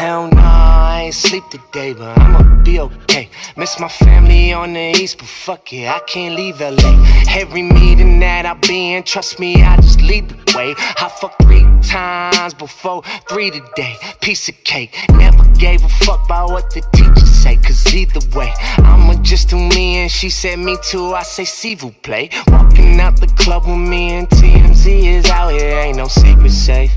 Hell nah, I ain't sleep today, but I'ma be okay. Miss my family on the east, but fuck it, I can't leave LA. Every meeting that I be in, trust me, I just lead the way. I fucked 3 times before 3 today. Piece of cake, never gave a fuck about what the teachers say. Cause either way, I'ma just do me, and she said me too, I say s'il vous plaît. Walking out the club with me and TMZ is out here, ain't no secret safe.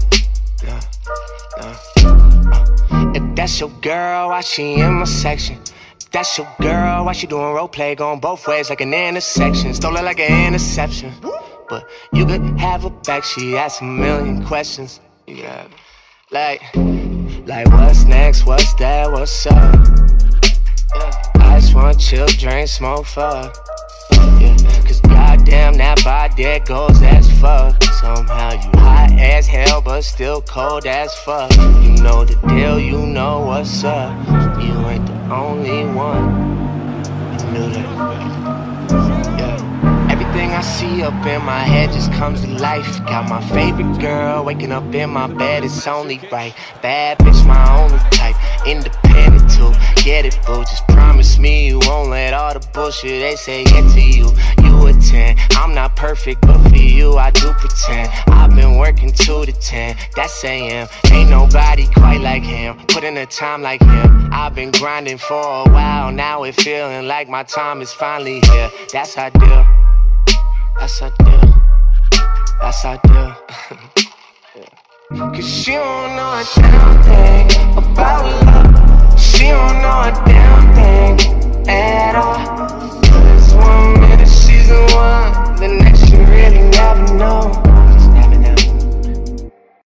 If that's your girl, why she in my section? If that's your girl, why she doing role play, going both ways like an intersection? Stole it like an interception. But you could have her back, she asked a million questions. Yeah, like what's next, what's that, what's up? Yeah, I just wanna chill, drink, smoke, fuck. Yeah, cause goddamn that body there goes as fuck. Somehow you hot as hell but still cold as fuck. You know the deal, you know what's up. You ain't the only one. You knew that. Yeah. Everything I see up in my head just comes to life. Got my favorite girl waking up in my bed, it's only right. Bad bitch, my only type. Independent too, get it boo. Just promise me you won't let all the bullshit they say get to you. You a 10, I'm not perfect, but for you I do pretend. I've been working 2 to 10, that's AM. Ain't nobody quite like him, put in the time like him. I've been grinding for a while, now it feeling like my time is finally here. That's how I do, that's how I do, that's how I do. Cause she don't know a damn thing about love. She don't know a damn